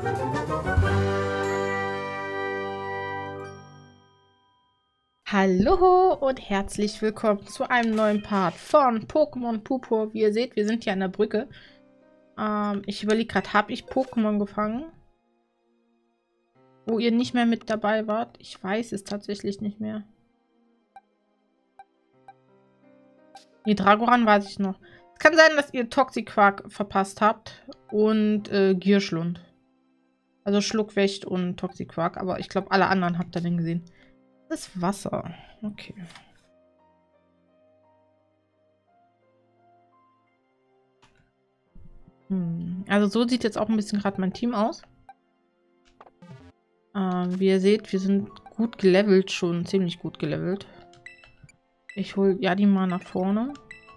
Hallo und herzlich willkommen zu einem neuen Part von Pokémon Purpur. Wie ihr seht, wir sind hier an der Brücke. Ich überlege gerade, habe ich Pokémon gefangen, wo ihr nicht mehr mit dabei wart? Ich weiß es tatsächlich nicht mehr. Nee, Dragoran weiß ich noch. Es kann sein, dass ihr Toxiquark verpasst habt und Gierschlund. Also Schluckwächt und Toxiquark, aber ich glaube, alle anderen habt ihr den gesehen. Das ist Wasser. Okay. Also so sieht jetzt auch ein bisschen gerade mein Team aus. Wie ihr seht, wir sind gut gelevelt schon. Ziemlich gut gelevelt. Ich hole Yadi mal nach vorne.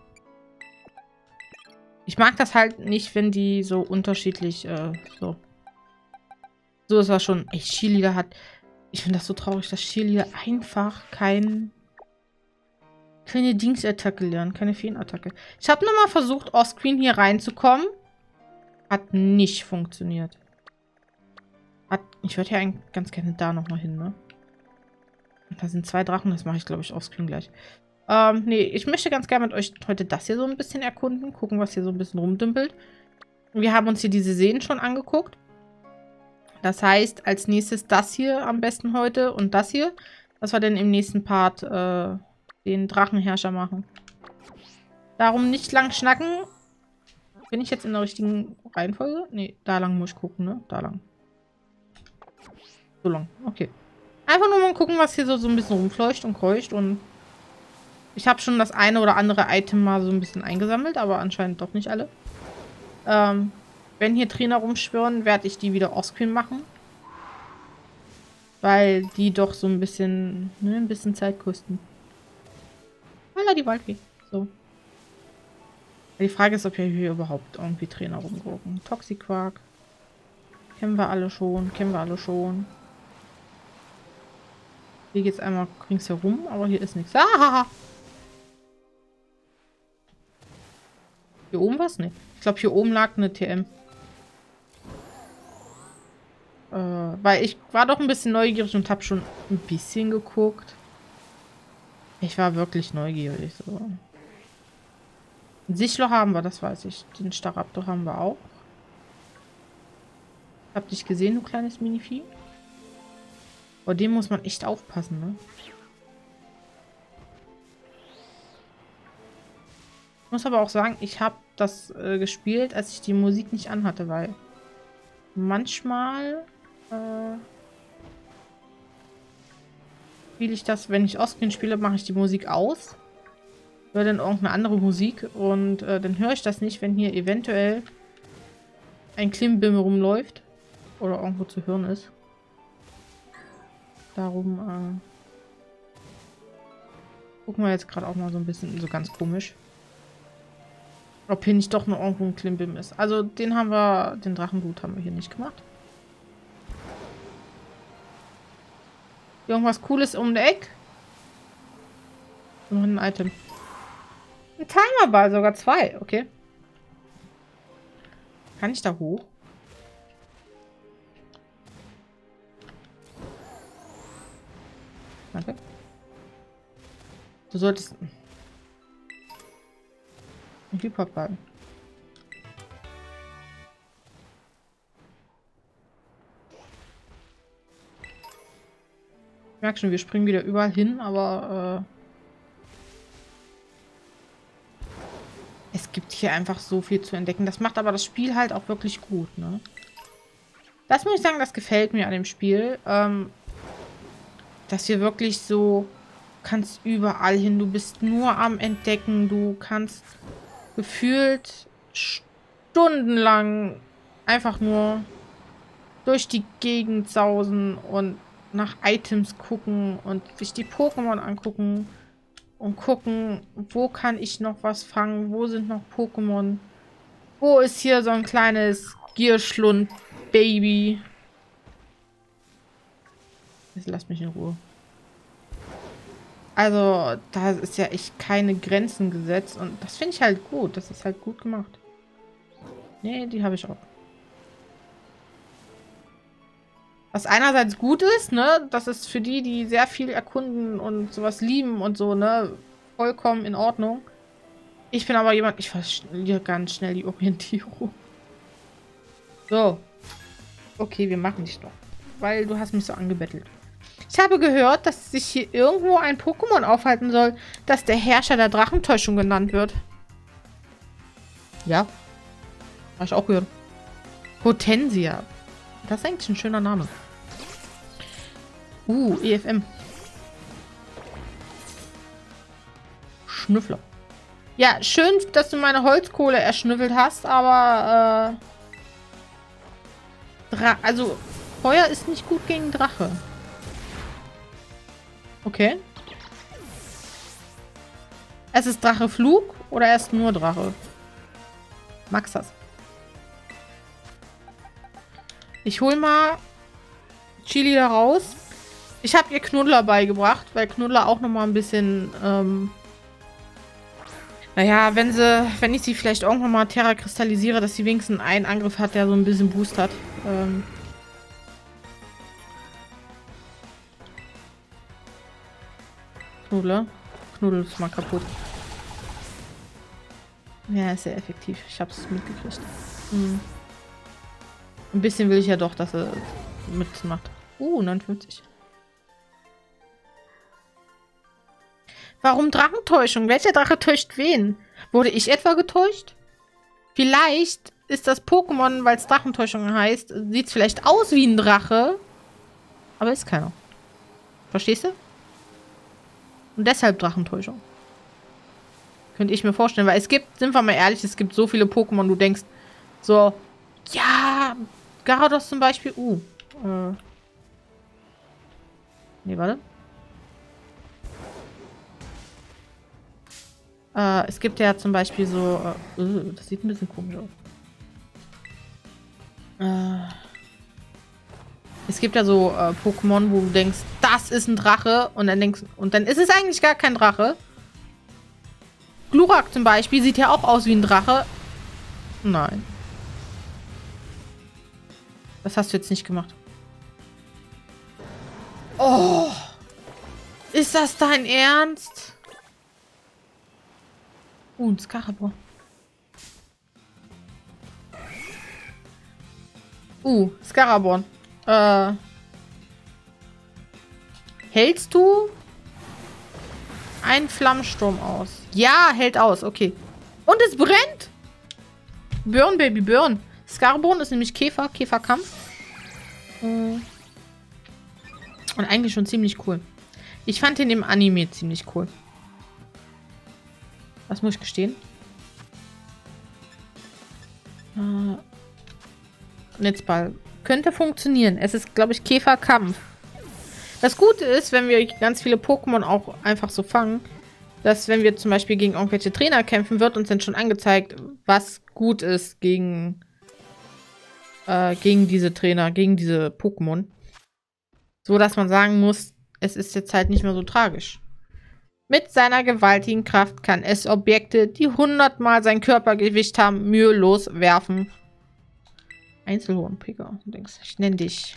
Ich mag das halt nicht, wenn die so unterschiedlich so. So ist das schon. Ey, Cheerleader hat... Ich finde das so traurig, dass Cheerleader einfach keine Dingsattacke lernen. Keine Feenattacke. Ich habe nochmal versucht, offscreen hier reinzukommen. Hat nicht funktioniert. Ich würde ja eigentlich ganz gerne da nochmal hin, ne? Da sind 2 Drachen, das mache ich, glaube ich, offscreen gleich. Nee, ich möchte ganz gerne mit euch heute das hier so ein bisschen erkunden. Gucken, was hier so ein bisschen rumdümpelt. Wir haben uns hier diese Seen schon angeguckt. Das heißt, als nächstes das hier am besten heute und das hier. Dass wir dann im nächsten Part den Drachenherrscher machen. Darum nicht lang schnacken. Bin ich jetzt in der richtigen Reihenfolge? Nee, da lang muss ich gucken, ne? Da lang. So lang, okay. Einfach nur mal gucken, was hier so ein bisschen rumfleucht und kreucht. Und ich habe schon das eine oder andere Item mal so ein bisschen eingesammelt, aber anscheinend doch nicht alle. Wenn hier Trainer rumschwirren, werde ich die wieder offscreen machen. Weil die doch so ein bisschen, ne, ein bisschen Zeit kosten. Voilà, die Waldfee. So. Die Frage ist, ob hier überhaupt irgendwie Trainer rumgucken. Toxiquark. Kennen wir alle schon, kennen wir alle schon. Hier geht's einmal ringsherum, aber hier ist nichts. Ah! Hier oben was? Ne. Ich glaube, hier oben lag eine TM. Weil ich war doch ein bisschen neugierig und habe schon ein bisschen geguckt. Ich war wirklich neugierig. So. Ein Sichlo haben wir, das weiß ich. Den Staraptor haben wir auch. Hab dich gesehen, du kleines Minivieh. Vor dem muss man echt aufpassen, ne? Ich muss aber auch sagen, ich habe das gespielt, als ich die Musik nicht anhatte, weil manchmal spiele ich das, wenn ich Offscreen spiele, mache ich die Musik aus. Höre dann irgendeine andere Musik und dann höre ich das nicht, wenn hier eventuell ein Klimbim rumläuft oder irgendwo zu hören ist. Darum gucken wir jetzt gerade auch mal so ein bisschen, so ganz komisch. Ob hier nicht doch noch irgendwo ein Klimbim ist. Also den haben wir, den Drachenblut haben wir hier nicht gemacht. Irgendwas Cooles um der Ecke. Noch ein Item. Ein Timerball, sogar 2, okay. Kann ich da hoch? Danke. Du solltest... Ein Hyperball. Ich merke schon, wir springen wieder überall hin, aber es gibt hier einfach so viel zu entdecken. Das macht aber das Spiel halt auch wirklich gut, ne? Das muss ich sagen, das gefällt mir an dem Spiel. Dass wir wirklich so... Du kannst überall hin. Du bist nur am Entdecken. Du kannst gefühlt stundenlang einfach nur durch die Gegend sausen und nach Items gucken und sich die Pokémon angucken und gucken, wo kann ich noch was fangen, wo sind noch Pokémon, wo ist hier so ein kleines Gierschlund-Baby. Jetzt lasst mich in Ruhe. Also, da ist ja echt keine Grenzen gesetzt und das finde ich halt gut. Das ist halt gut gemacht. Nee, die habe ich auch. Was einerseits gut ist, ne? Das ist für die, die sehr viel erkunden und sowas lieben und so, ne? Vollkommen in Ordnung. Ich bin aber jemand, ich verliere ganz schnell die Orientierung. So. Okay, wir machen dich doch. Weil du hast mich so angebettelt. Ich habe gehört, dass sich hier irgendwo ein Pokémon aufhalten soll, das der Herrscher der Drachentäuschung genannt wird. Ja. Habe ich auch gehört. Hortensia. Das ist eigentlich ein schöner Name. EFM. Schnüffler. Ja, schön, dass du meine Holzkohle erschnüffelt hast, aber also Feuer ist nicht gut gegen Drache. Okay. Es ist Drache Flug oder erst nur Drache? Max das. Ich hol mal Chili da raus. Ich habe ihr Knuddler beigebracht, weil Knuddler auch nochmal ein bisschen, naja, wenn ich sie vielleicht irgendwann mal Terra kristallisiere, dass sie wenigstens einen Angriff hat, der so ein bisschen Boost hat. Knuddler. Knuddel ist mal kaputt. Ja, ist sehr effektiv. Ich hab's mitgekriegt. Ein bisschen will ich ja doch, dass er mitmacht. 59. Warum Drachentäuschung? Welcher Drache täuscht wen? Wurde ich etwa getäuscht? Vielleicht ist das Pokémon, weil es Drachentäuschung heißt, sieht es vielleicht aus wie ein Drache, aber ist keiner. Verstehst du? Und deshalb Drachentäuschung. Könnte ich mir vorstellen, weil es gibt, sind wir mal ehrlich, es gibt so viele Pokémon, du denkst so, ja, Garados zum Beispiel, nee, warte. Es gibt ja zum Beispiel so, das sieht ein bisschen komisch aus. Es gibt ja so Pokémon, wo du denkst, das ist ein Drache und dann ist es eigentlich gar kein Drache. Glurak zum Beispiel sieht ja auch aus wie ein Drache. Nein. Das hast du jetzt nicht gemacht. Oh. Ist das dein Ernst? Ein Skarabor. Skarabor. Hältst du einen Flammensturm aus? Ja, hält aus. Okay. Und es brennt. Burn, Baby, burn. Skarabor ist nämlich Käfer. Käferkampf. Und eigentlich schon ziemlich cool. Ich fand den im Anime ziemlich cool. Was muss ich gestehen? Netzball. Könnte funktionieren. Es ist, glaube ich, Käferkampf. Das Gute ist, wenn wir ganz viele Pokémon auch einfach so fangen, dass wenn wir zum Beispiel gegen irgendwelche Trainer kämpfen, wird uns dann schon angezeigt, was gut ist gegen diese Trainer, gegen diese Pokémon. So, dass man sagen muss, es ist jetzt halt nicht mehr so tragisch. Mit seiner gewaltigen Kraft kann es Objekte, die 100-mal sein Körpergewicht haben, mühelos werfen. Einzelhornpicker. Ich nenne dich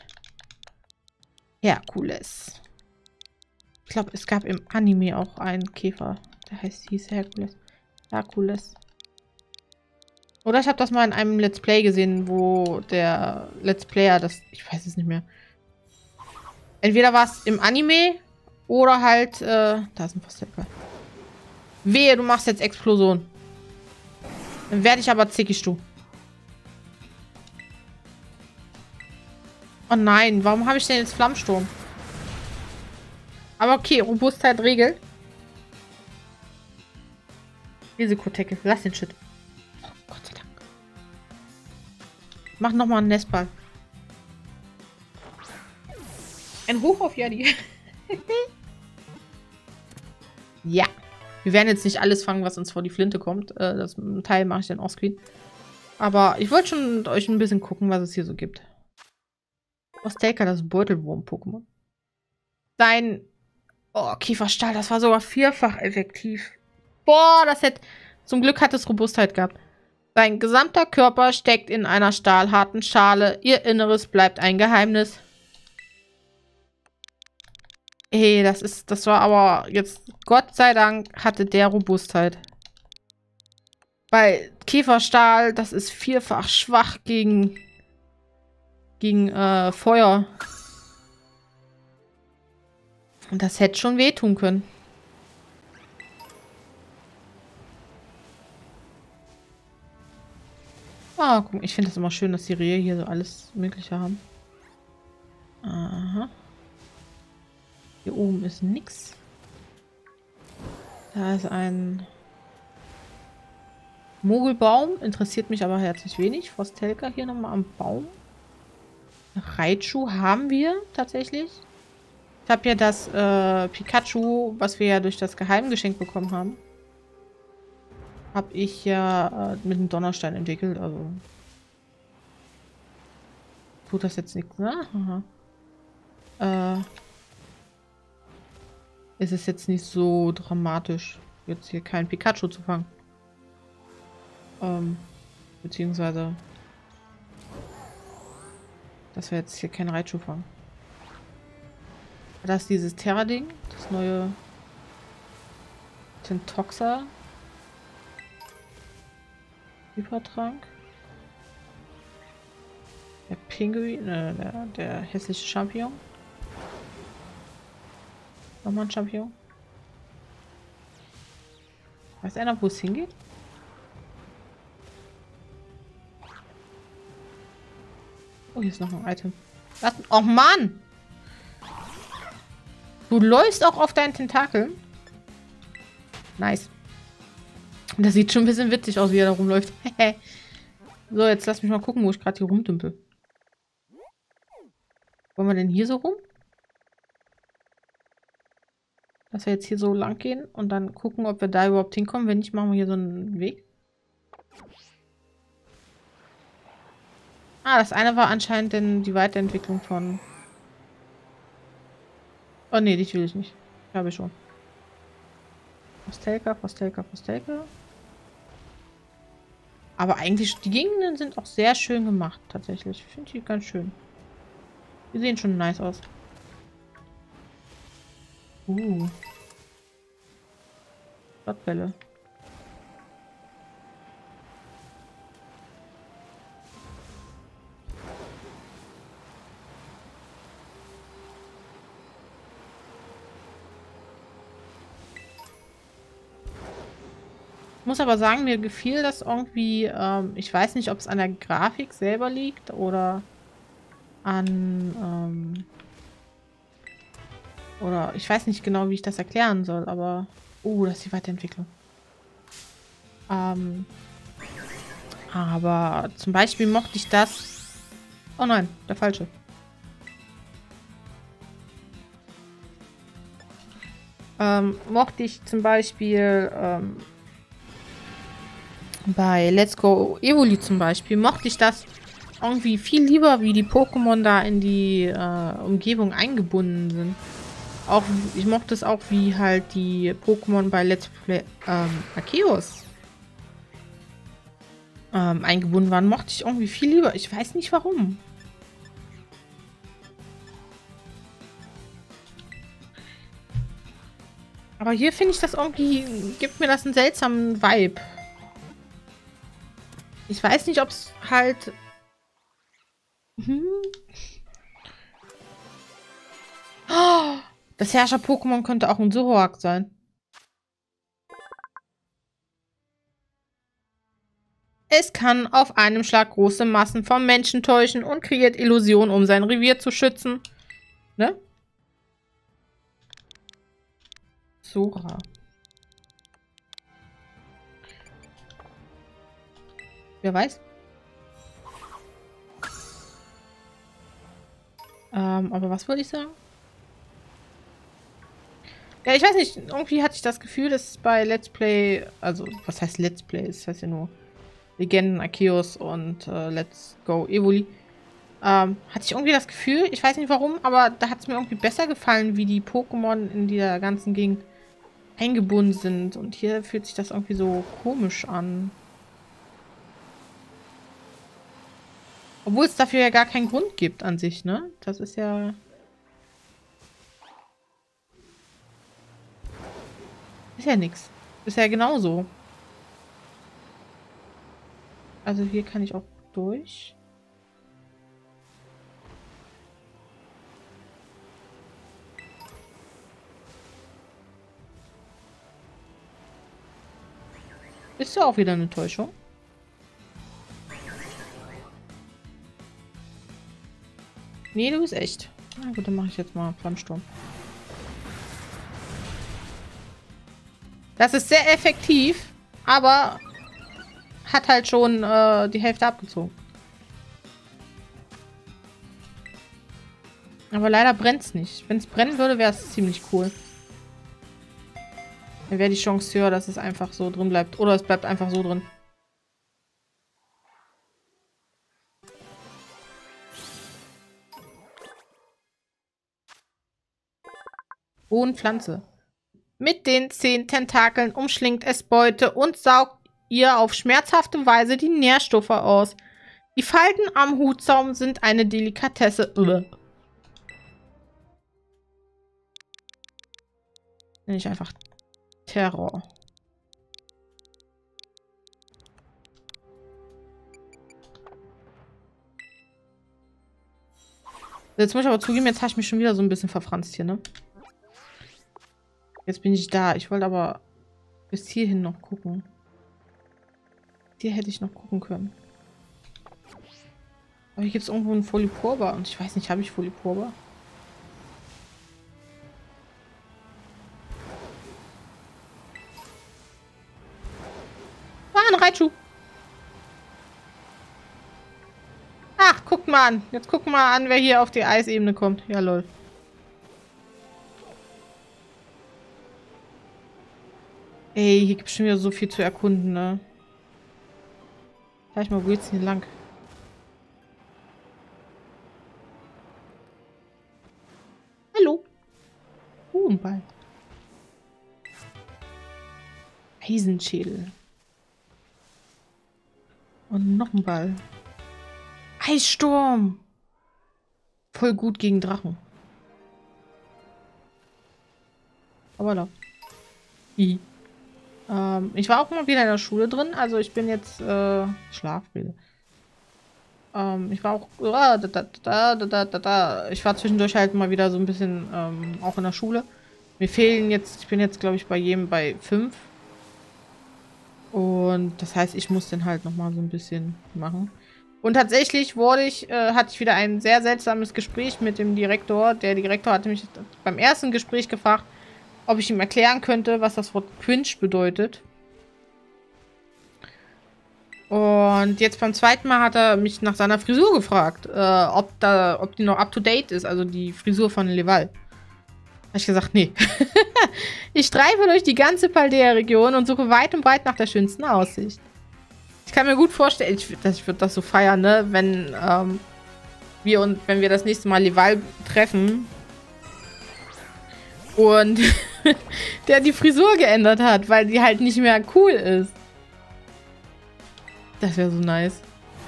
Herkules. Ich glaube, es gab im Anime auch einen Käfer. Der hieß Herkules. Herkules. Oder ich habe das mal in einem Let's Play gesehen, wo der Let's Player das... Ich weiß es nicht mehr. Entweder war es im Anime oder halt... da ist ein Verstärker. Wehe, du machst jetzt Explosion. Dann werde ich aber zickig, du. Oh nein, warum habe ich denn jetzt Flammensturm? Aber okay, Robustheit regelt. Risikotecke, lass den Shit. Oh, Gott sei Dank. Mach nochmal einen Nestball. Ein Hoch auf Yadi. Ja. Wir werden jetzt nicht alles fangen, was uns vor die Flinte kommt. Das Teil mache ich dann offscreen. Aber ich wollte schon mit euch ein bisschen gucken, was es hier so gibt. Ostelka, das Beutelwurm-Pokémon. Dein... Oh, Käferstahl, das war sogar vierfach effektiv. Boah, das hätte... Zum Glück hat es Robustheit gehabt. Sein gesamter Körper steckt in einer stahlharten Schale. Ihr Inneres bleibt ein Geheimnis. Ey, das war aber jetzt, Gott sei Dank, hatte der Robustheit. Weil Käferstahl, das ist vierfach schwach gegen Feuer. Und das hätte schon wehtun können. Ah, guck, ich finde das immer schön, dass die Rehe hier so alles Mögliche haben. Aha. Hier oben ist nix. Da ist ein Mogelbaum. Interessiert mich aber herzlich wenig. Frostelka hier nochmal am Baum. Raichu haben wir tatsächlich. Ich habe ja das Pikachu, was wir ja durch das Geheimgeschenk bekommen haben, habe ich ja mit dem Donnerstein entwickelt. Also tut das jetzt nichts, ne? Aha. Ist es jetzt nicht so dramatisch, jetzt hier kein Pikachu zu fangen. Beziehungsweise, dass wir jetzt hier kein Raichu fangen. Das ist dieses Terra-Ding, das neue Tentoxa. Hypertrank. Der Pinguin, der hässliche Champignon. Nochmal ein Champignon. Weiß einer, wo es hingeht? Oh, hier ist noch ein Item. Oh Mann! Du läufst auch auf deinen Tentakeln. Nice. Das sieht schon ein bisschen witzig aus, wie er da rumläuft. So, jetzt lass mich mal gucken, wo ich gerade hier rumdümpel. Wollen wir denn hier so rum? Dass wir jetzt hier so lang gehen und dann gucken, ob wir da überhaupt hinkommen. Wenn nicht, machen wir hier so einen Weg. Ah, das eine war anscheinend denn die Weiterentwicklung von... Oh nee, dich will ich nicht. Ich habe schon. Frostelka, Frostelka, Frostelka. Aber eigentlich, die Gegenden sind auch sehr schön gemacht, tatsächlich. Ich finde die ganz schön. Die sehen schon nice aus. Stadtbälle. Ich muss aber sagen, mir gefiel das irgendwie, ich weiß nicht, ob es an der Grafik selber liegt oder an, oder ich weiß nicht genau, wie ich das erklären soll, aber, das ist die Weiterentwicklung. Aber zum Beispiel mochte ich das, oh nein, der falsche. Mochte ich zum Beispiel, bei Let's Go Evoli zum Beispiel, mochte ich das irgendwie viel lieber, wie die Pokémon da in die Umgebung eingebunden sind. Auch, ich mochte es auch, wie halt die Pokémon bei Let's Play Arceus eingebunden waren. Mochte ich irgendwie viel lieber. Ich weiß nicht warum. Aber hier finde ich das irgendwie, gibt mir das einen seltsamen Vibe. Ich weiß nicht, ob es halt... Oh, das Herrscher-Pokémon könnte auch ein Zoroark sein. Es kann auf einem Schlag große Massen von Menschen täuschen und kreiert Illusionen, um sein Revier zu schützen. Ne? Zora. Wer weiß. Aber was wollte ich sagen? Ja, ich weiß nicht. Irgendwie hatte ich das Gefühl, dass bei Let's Play, also was heißt Let's Play? Das heißt ja nur Legenden, Arceus und Let's Go Evoli. Hatte ich irgendwie das Gefühl, ich weiß nicht warum, aber da hat es mir irgendwie besser gefallen, wie die Pokémon in dieser ganzen Gegend eingebunden sind. Und hier fühlt sich das irgendwie so komisch an. Obwohl es dafür ja gar keinen Grund gibt an sich, ne? Das ist ja... Ist ja nichts. Ist ja genauso. Also hier kann ich auch durch. Ist ja auch wieder eine Täuschung. Nee, du bist echt. Na gut, dann mache ich jetzt mal Flammsturm. Das ist sehr effektiv, aber hat halt schon die Hälfte abgezogen. Aber leider brennt es nicht. Wenn es brennen würde, wäre es ziemlich cool. Dann wäre die Chance höher, dass es einfach so drin bleibt. Oder es bleibt einfach so drin. Bodenpflanze. Mit den 10 Tentakeln umschlingt es Beute und saugt ihr auf schmerzhafte Weise die Nährstoffe aus. Die Falten am Hutsaum sind eine Delikatesse. Nenne ich einfach Terror. Jetzt muss ich aber zugeben, jetzt habe ich mich schon wieder so ein bisschen verfranst hier, ne? Jetzt bin ich da. Ich wollte aber bis hierhin noch gucken. Hier hätte ich noch gucken können. Aber hier gibt es irgendwo einen Foliporba. Und ich weiß nicht, habe ich Foliporba? Ah, ein Raichu. Ach, guckt mal an. Jetzt gucken wir mal an, wer hier auf die Eisebene kommt. Ja, lol. Ey, hier gibt es schon wieder so viel zu erkunden, ne? Sag ich mal, wo geht's denn hier lang? Hallo. Ein Ball. Eisenschädel. Und noch ein Ball. Eissturm. Voll gut gegen Drachen. Aber da. Ich war auch mal wieder in der Schule drin. Also ich bin jetzt Schlafrede. Ich war auch ich war zwischendurch halt mal wieder so ein bisschen auch in der Schule. Mir fehlen jetzt, ich bin jetzt glaube ich bei jedem bei 5. Und das heißt, ich muss den halt nochmal so ein bisschen machen. Und tatsächlich hatte ich wieder ein sehr seltsames Gespräch mit dem Direktor. Der Direktor hatte mich beim ersten Gespräch gefragt, ob ich ihm erklären könnte, was das Wort cringe bedeutet. Und jetzt beim zweiten Mal hat er mich nach seiner Frisur gefragt, ob die noch up to date ist, also die Frisur von Leval. Habe ich gesagt, nee. Ich streife durch die ganze Paldea-Region und suche weit und breit nach der schönsten Aussicht. Ich kann mir gut vorstellen, ich würde das so feiern, ne, wenn wenn wir das nächste Mal Leval treffen und der die Frisur geändert hat, weil die halt nicht mehr cool ist. Das wäre so nice.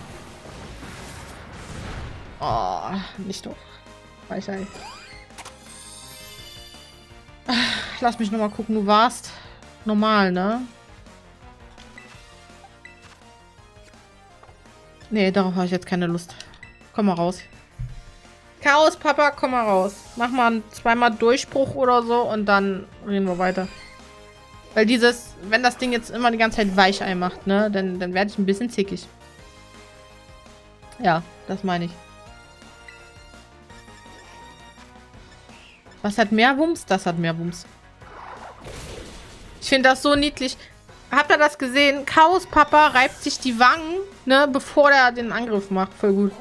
Oh, nicht doch. Weichei. Lass mich nochmal gucken, du warst normal, ne? Nee, darauf habe ich jetzt keine Lust. Komm mal raus. Chaos, Papa, komm mal raus. Mach mal zweimal Durchbruch oder so und dann reden wir weiter. Weil wenn das Ding jetzt immer die ganze Zeit Weichei macht, ne, dann werde ich ein bisschen zickig. Ja, das meine ich. Was hat mehr Wumms? Das hat mehr Wumms. Ich finde das so niedlich. Habt ihr das gesehen? Chaos Papa reibt sich die Wangen, ne, bevor er den Angriff macht. Voll gut.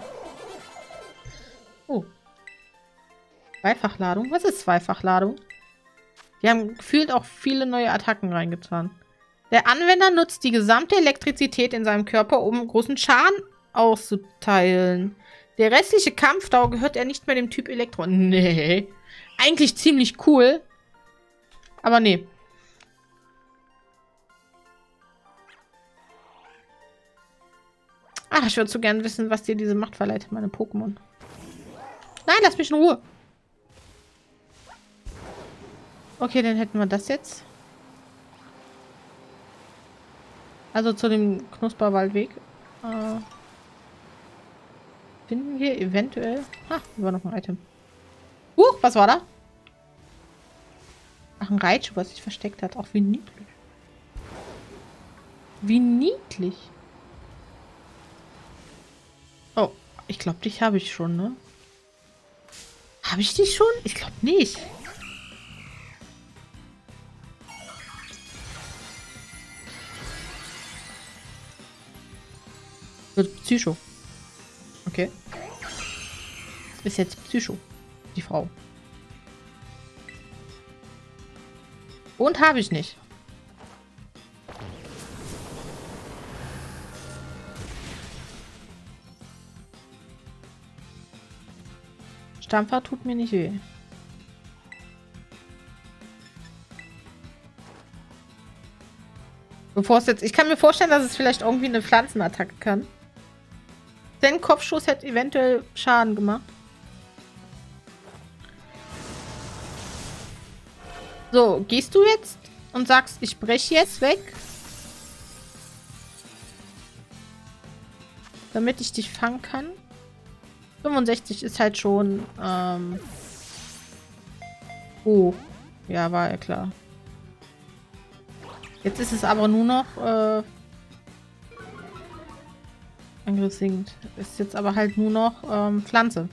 Oh. Zweifachladung? Was ist Zweifachladung? Die haben gefühlt auch viele neue Attacken reingetan. Der Anwender nutzt die gesamte Elektrizität in seinem Körper, um großen Schaden auszuteilen. Der restliche Kampfdauer gehört er nicht mehr dem Typ Elektro. Nee. Eigentlich ziemlich cool. Aber nee. Ach, ich würde so gern wissen, was dir diese Macht verleiht, meine Pokémon. Nein, lass mich in Ruhe. Okay, dann hätten wir das jetzt. Also zu dem Knusperwaldweg. Finden wir eventuell... Ah, hier war noch ein Item. Was war da? Ach, ein Raichu, was sich versteckt hat. Auch wie niedlich. Wie niedlich. Oh, ich glaube, dich habe ich schon, ne? Habe ich dich schon? Ich glaube nicht. Wird Psycho. Okay. Ist jetzt Psycho. Die Frau. Und habe ich nicht. Stampfer tut mir nicht weh. Bevor es jetzt... Ich kann mir vorstellen, dass es vielleicht irgendwie eine Pflanzenattacke kann. Denn Kopfschuss hätte eventuell Schaden gemacht. So, gehst du jetzt und sagst, ich breche jetzt weg? Damit ich dich fangen kann? 65 ist halt schon, oh. Ja, war ja klar. Jetzt ist es aber nur noch, Angriff sinkt. Ist jetzt aber halt nur noch, Pflanze.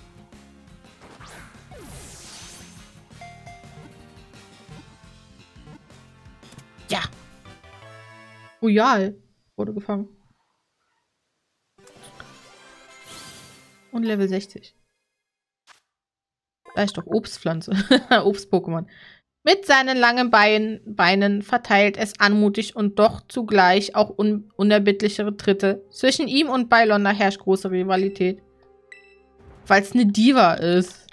Ja. Royal wurde gefangen. Und Level 60. Da ist doch Obstpflanze. Obst-Pokémon. Mit seinen langen Beinen verteilt es anmutig und doch zugleich auch unerbittlichere Tritte. Zwischen ihm und Bylonda herrscht große Rivalität. Weil es eine Diva ist.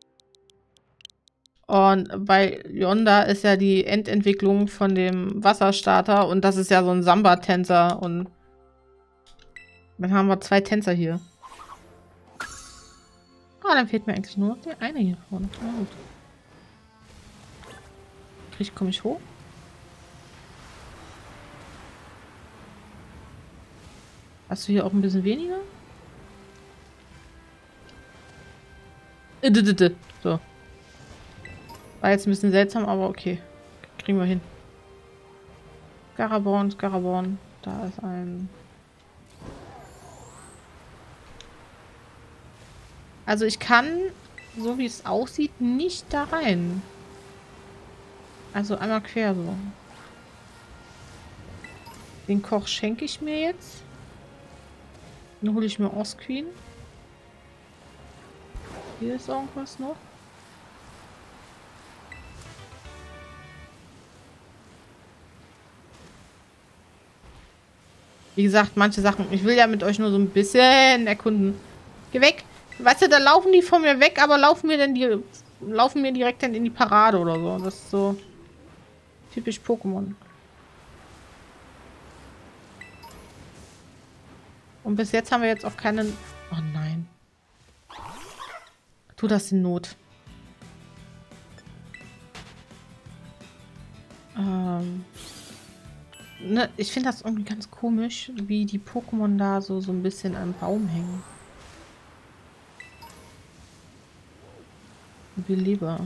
Und Bylonda ist ja die Endentwicklung von dem Wasserstarter und das ist ja so ein Samba-Tänzer und dann haben wir 2 Tänzer hier. Ah, dann fehlt mir eigentlich nur noch der eine hier vorne. Na gut. Komme ich hoch? Hast du hier auch ein bisschen weniger? So. War jetzt ein bisschen seltsam, aber okay. Kriegen wir hin. Scaraborn. Da ist ein... Also ich kann, so wie es aussieht, nicht da rein. Also einmal quer so. Den Koch schenke ich mir jetzt. Dann hole ich mir Osqueen. Hier ist irgendwas noch. Wie gesagt, manche Sachen. Ich will ja mit euch nur so ein bisschen erkunden. Geh weg. Weißt du, da laufen die von mir weg, aber laufen mir direkt dann in die Parade oder so. Das ist so typisch Pokémon. Und bis jetzt haben wir jetzt auch keinen... Oh nein. Tu das in Not. Ne, ich finde das irgendwie ganz komisch, wie die Pokémon da so ein bisschen am Baum hängen. Belieber.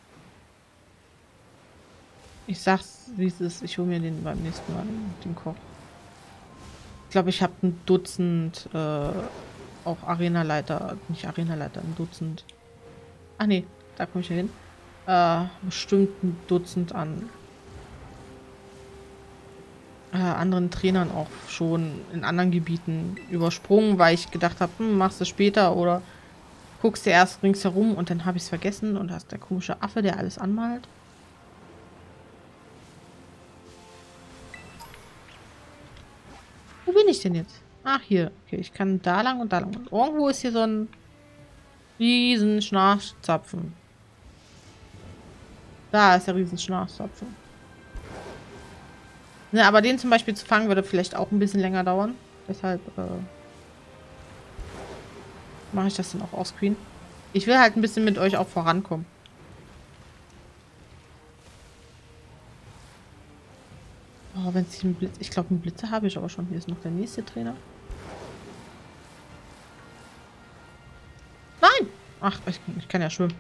Ich sag's, wie es ist. Ich hole mir den beim nächsten Mal, den Koch. Ich glaube, ich habe ein Dutzend auch Arenaleiter. Nicht Arenaleiter, ein Dutzend. Ach nee, da komme ich ja hin. Bestimmt ein Dutzend an anderen Trainern auch schon in anderen Gebieten übersprungen, weil ich gedacht habe, machst du später oder guckst dir erst ringsherum und dann habe ich es vergessen und da ist der komische Affe, der alles anmalt. Wo bin ich denn jetzt? Ach, hier. Okay, ich kann da lang und da lang. Und irgendwo ist hier so ein riesen Schnarchzapfen. Da ist der riesen Schnarchzapfen. Ne, aber den zum Beispiel zu fangen würde vielleicht auch ein bisschen länger dauern. Deshalb mache ich das dann auch offscreen. Ich will halt ein bisschen mit euch auch vorankommen. Oh, Oh, wenn es einen Blitz... Ich glaube, einen Blitzer habe ich aber schon. Hier ist noch der nächste Trainer. Nein! Ach, ich kann ja schwimmen.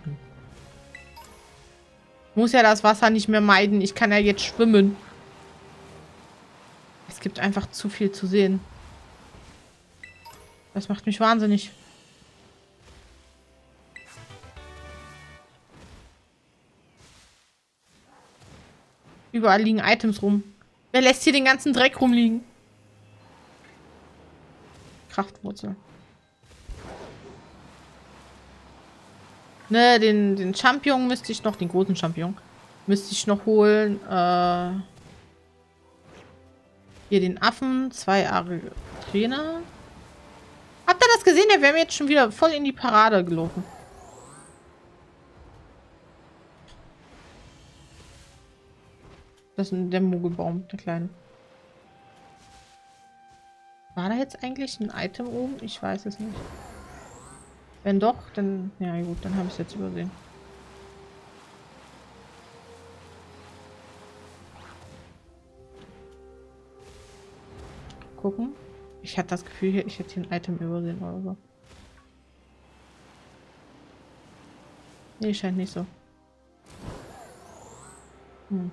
Muss ja das Wasser nicht mehr meiden. Ich kann ja jetzt schwimmen. Es gibt einfach zu viel zu sehen. Das macht mich wahnsinnig. Überall liegen Items rum. Wer lässt hier den ganzen Dreck rumliegen? Kraftwurzel. Ne, den Champion müsste ich noch, den großen Champion, müsste ich noch holen. Hier den Affen, 2 Trainer. Habt ihr das gesehen? Der wäre mir jetzt schon wieder voll in die Parade gelaufen. Das ist der Mogelbaum, der kleine. War da jetzt eigentlich ein Item oben? Ich weiß es nicht. Wenn doch, dann... Ja gut, dann habe ich es jetzt übersehen. Gucken. Ich hatte das Gefühl, ich hätte hier ein Item übersehen oder so. Nee, scheint nicht so. Hm.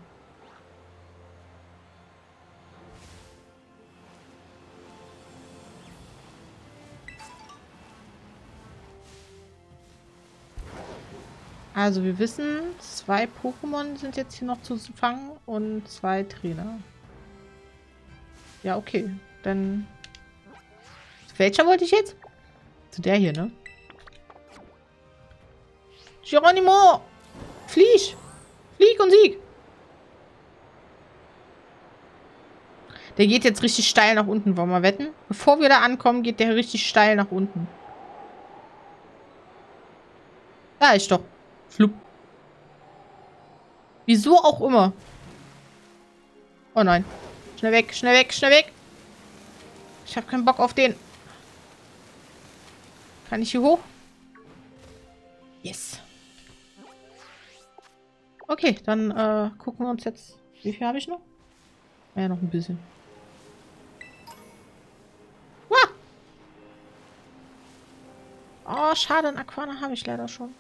Also wir wissen, 2 Pokémon sind jetzt hier noch zu fangen und 2 Trainer. Ja, okay. Dann... Zu welcher wollte ich jetzt? Zu der hier, ne? Geronimo! Flieg! Flieg und sieg! Der geht jetzt richtig steil nach unten, wollen wir wetten? Bevor wir da ankommen, geht der richtig steil nach unten. Da ist doch. Flup. Wieso auch immer. Oh nein. Schnell weg, schnell weg, schnell weg. Ich habe keinen Bock auf den. Kann ich hier hoch? Yes. Okay, dann gucken wir uns jetzt... Wie viel habe ich noch? Ja, noch ein bisschen. Oh, schade, ein Aquana habe ich leider schon.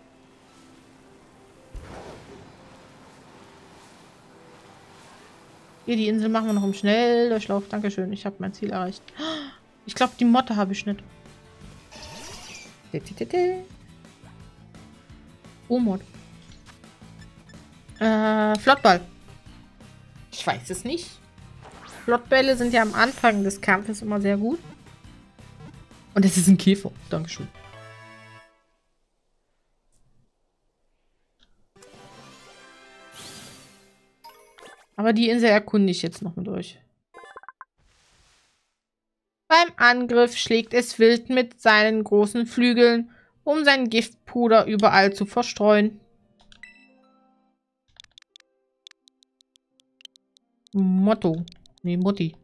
Hier, die Insel machen wir noch im Schnelldurchlauf. Dankeschön, ich habe mein Ziel erreicht. Ich glaube, die Motte habe ich nicht. Oh, Mod. Flottball. Ich weiß es nicht. Flottbälle sind ja am Anfang des Kampfes immer sehr gut. Und es ist ein Käfer. Dankeschön. Aber die Insel erkunde ich jetzt noch mit euch. Beim Angriff schlägt es wild mit seinen großen Flügeln, um sein Giftpuder überall zu verstreuen. Motto. Nee, Mutti.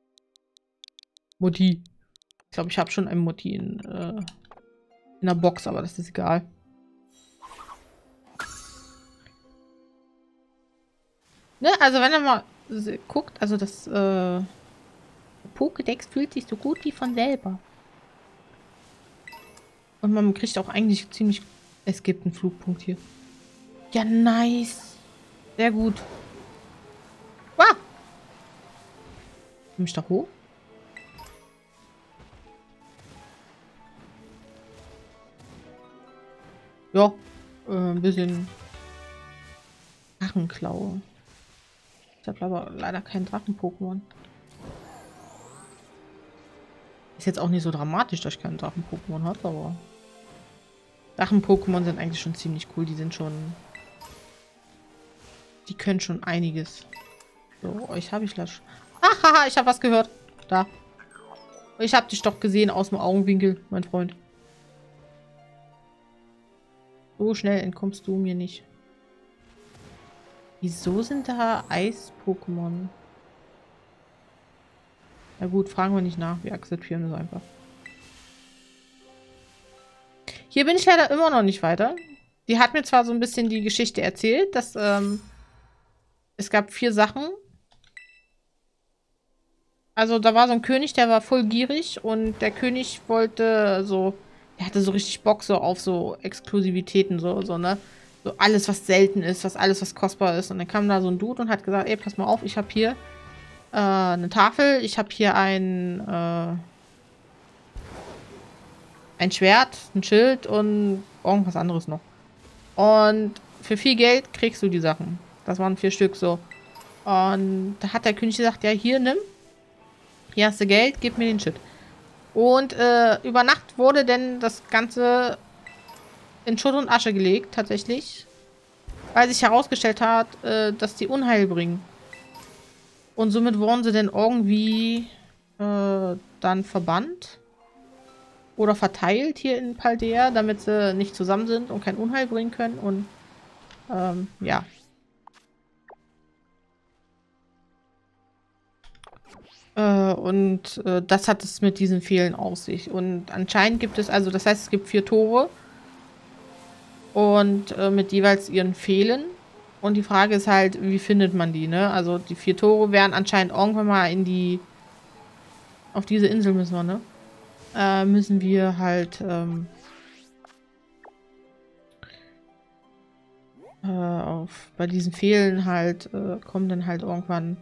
Mutti. Ich glaube, ich habe schon ein Mutti in der Box, aber das ist egal. Ne, also wenn er mal guckt, also das Pokédex fühlt sich so gut wie von selber. Und man kriegt auch eigentlich ziemlich... Es gibt einen Flugpunkt hier. Ja, nice. Sehr gut. Wow. Komm ich da hoch? Ja, ein bisschen Drachenklaue. Ich habe aber leider kein Drachen-Pokémon. Ist jetzt auch nicht so dramatisch, dass ich keinen Drachen-Pokémon habe, aber Drachen-Pokémon sind eigentlich schon ziemlich cool. Die sind schon... Die können schon einiges. So, euch habe ich lasch. Haha, ich habe was gehört. Da. Ich habe dich doch gesehen aus dem Augenwinkel, mein Freund. So schnell entkommst du mir nicht. Wieso sind da Eis-Pokémon? Na gut, fragen wir nicht nach. Wir akzeptieren das einfach. Hier bin ich leider immer noch nicht weiter. Die hat mir zwar so ein bisschen die Geschichte erzählt, dass es gab 4 Sachen. Also da war so ein König, der war voll gierig und der König wollte so, der hatte so richtig Bock so auf so Exklusivitäten, so, ne? So alles, was selten ist, alles, was kostbar ist. Und dann kam da so ein Dude und hat gesagt, ey, pass mal auf, ich habe hier eine Tafel, ich habe hier ein Schwert, ein Schild und irgendwas anderes noch. Und für viel Geld kriegst du die Sachen. Das waren 4 Stück so. Und da hat der König gesagt, ja, hier, nimm. Hier hast du Geld, gib mir den Shit. Und über Nacht wurde denn das Ganze in Schutt und Asche gelegt, tatsächlich. Weil sich herausgestellt hat, dass die Unheil bringen. Und somit wurden sie denn irgendwie dann verbannt. Oder verteilt hier in Paldea, damit sie nicht zusammen sind und kein Unheil bringen können. Und ja. Das hat es mit diesen Fehlen auf sich. Und anscheinend gibt es, also das heißt, es gibt 4 Tore. Und mit jeweils ihren Fehlen. Und die Frage ist halt, wie findet man die, ne? Also die 4 Tore werden anscheinend irgendwann mal in die... Auf diese Insel müssen wir, ne? Müssen wir halt bei diesen Fehlen halt kommen dann halt irgendwann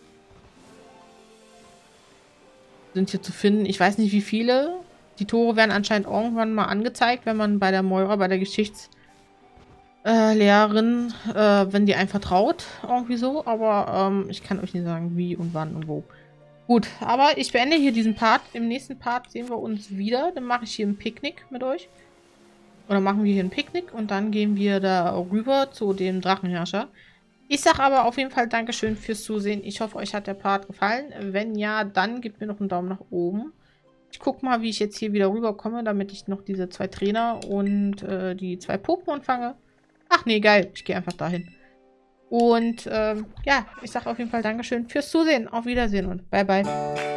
sind hier zu finden. Ich weiß nicht, wie viele. Die Tore werden anscheinend irgendwann mal angezeigt, wenn man bei der Moira, bei der Geschichtslehrerin, wenn die einem vertraut, irgendwie so. Aber ich kann euch nicht sagen, wie und wann und wo. Gut, aber ich beende hier diesen Part. Im nächsten Part sehen wir uns wieder. Dann mache ich hier ein Picknick mit euch. Oder machen wir hier ein Picknick und dann gehen wir da rüber zu dem Drachenherrscher. Ich sage aber auf jeden Fall Dankeschön fürs Zusehen. Ich hoffe, euch hat der Part gefallen. Wenn ja, dann gebt mir noch einen Daumen nach oben. Ich gucke mal, wie ich jetzt hier wieder rüberkomme, damit ich noch diese 2 Trainer und die 2 Pokémon fange. Ach nee, geil. Ich gehe einfach dahin. Und ja, ich sage auf jeden Fall Dankeschön fürs Zusehen. Auf Wiedersehen und bye bye.